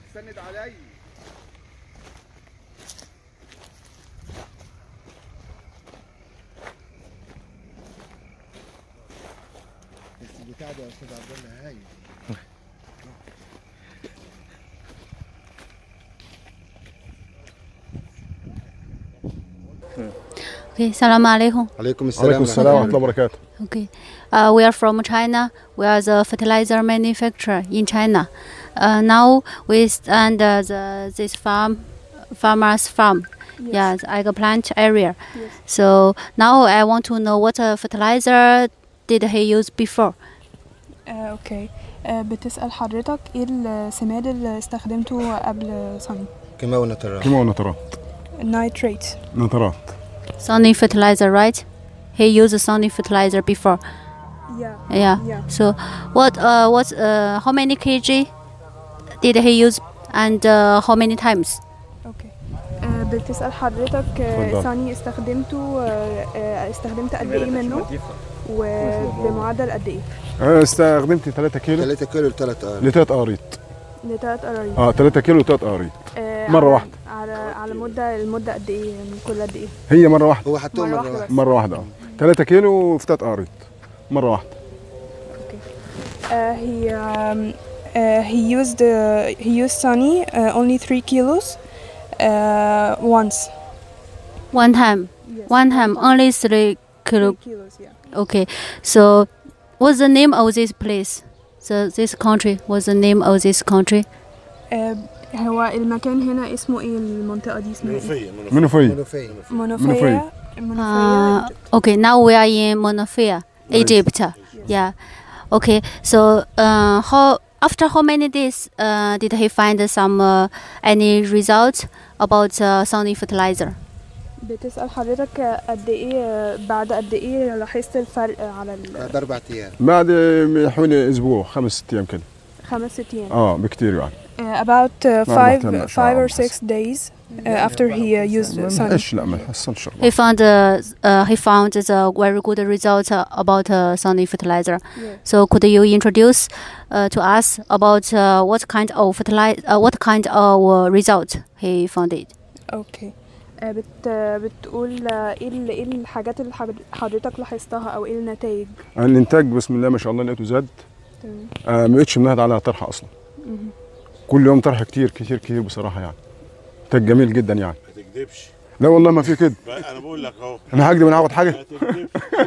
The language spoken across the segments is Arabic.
سند علي. البتاع ده يا استاذ عبد الله هاي. Okay, Assalamu alaikum. عليكم السلام. عليكم السلام ورحمة الله وبركاته. Okay, we are from China. We are the fertilizer manufacturer in China. Now we stand this farmer's farm. Yes. Yeah, the eggplant area. Yes. So now I want to know what fertilizer did he use before. اوكي. بتسأل حضرتك ايه السماد اللي استخدمته قبل صني؟ كيماوي نترات. كيماوي نترات. نايتريت. نترات. Sunny fertilizer, right? He used sunny fertilizer before. Yeah. Yeah. So how many kg did he use and how many times? اوكي. بتسأل حضرتك صني استخدمت قد ايه منه وبمعدل قد ايه؟ استخدمت 3 كيلو. 3 كيلو ل3 قاريط. ل3 قاريط. ل3 قرايط. 3 كيلو و3 قاريط. مرة واحدة. على المدة قد ايه؟ من كل قد ايه؟ هي مرة واحدة. هو حطهم مرة واحدة. مرة واحدة 3 كيلو في 3 قاريط. مرة واحدة. اوكي. He used Sunny only 3 kilos once. One time. Yes. One time only 3 kilo. 3 kilos, yeah. Okay. So what's the name of this place? This country. What's the name of this country? هو المكان هنا اسمه ايه؟ المنطقة دي اسمها ايه؟ منوفية. منوفية. Okay, now we are in Monofia, Egypt. Yeah. Okay. So after how many days did he find some any results about sunny fertilizer? بتسأل حضرتك قد ايه بعد قد ايه لاحظت الفرق على بعد 4 أيام. بعد حوالي اسبوع 5 ايام كده. 5 أيام. بكتير يعني. About 5 or 6 days after he used Sunny. لا ما حصلش. He found the very good results about sunny fertilizer. Yeah. So could you introduce to us about what kind of result he found it? Okay. بتقول ايه الحاجات اللي حضرتك لاحظتها او ايه النتائج؟ الانتاج بسم الله ما شاء الله لقيته زاد. تمام. ما بقتش منهد على طرحه اصلا. كل يوم طرح كتير كتير كتير بصراحه يعني. انتاج جميل جدا يعني. ما تكذبش. لا والله ما في كده. انا بقول لك اهو. انا هكذب؟ انا هاخد حاجه؟ ما تكذبش.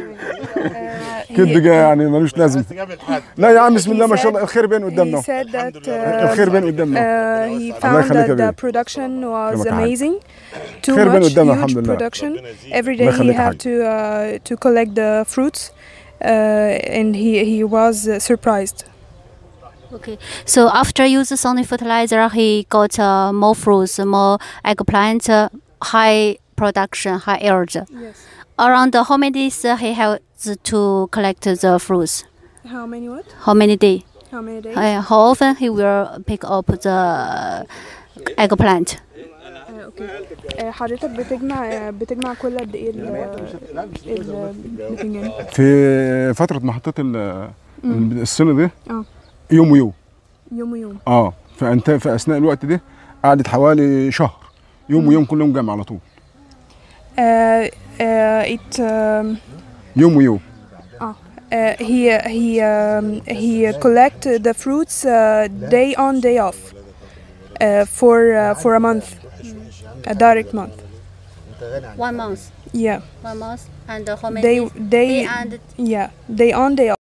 كده يعني ملوش لازم. لا يا عم بسم الله ما شاء الله الخير بين قدامنا. He said that الخير بين قدامنا. he found that the production was amazing. Too خير بين much قدامنا huge الحمد لله. production. Every day he had to collect the fruits and he was surprised. Okay, so after using sunny fertilizer, he got more fruits, more eggplant, high production, high yield. Yes. Around how many days he had to collect the fruits? How many what? How many days? How many days? How often he will pick up the eggplant? اوكي. حضرتك بتجمع كل قد ايه البتنجان؟ في فتره ما حطيت السنه دي يوم ويوم. يوم ويوم. في اثناء الوقت ده قعدت حوالي شهر يوم ويوم كل يوم جامع على طول. يوم ويوم. he collect the fruits day on day off for a month, a direct month. 1 month. Yeah. 1 month and how many Day days? Day and yeah, day on day off.